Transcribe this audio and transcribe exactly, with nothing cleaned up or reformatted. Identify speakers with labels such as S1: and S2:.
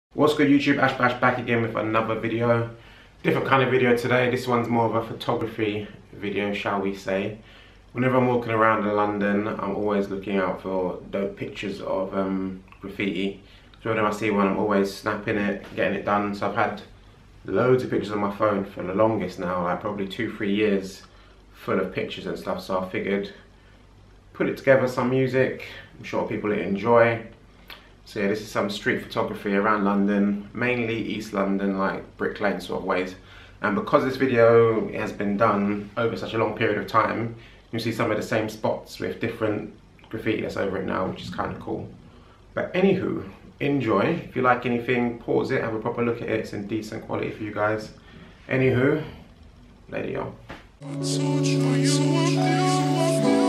S1: What's good YouTube, Ash Bash back again with another video. Different kind of video today. This one's more of a photography video, shall we say. Whenever I'm walking around in London, I'm always looking out for dope pictures of um, graffiti. So whenever I see one, I'm always snapping it, getting it done. So I've had loads of pictures on my phone for the longest now, like probably two, three years full of pictures and stuff. So I figured, put it together, some music. I'm sure people will enjoy. So yeah, this is some street photography around London, mainly East London, like Brick Lane sort of ways. And because this video has been done over such a long period of time, you'll see some of the same spots with different graffiti that's over it now, which is kind of cool. But anywho, enjoy. If you like anything, pause it, have a proper look at it. It's in decent quality for you guys. Anywho, later y'all.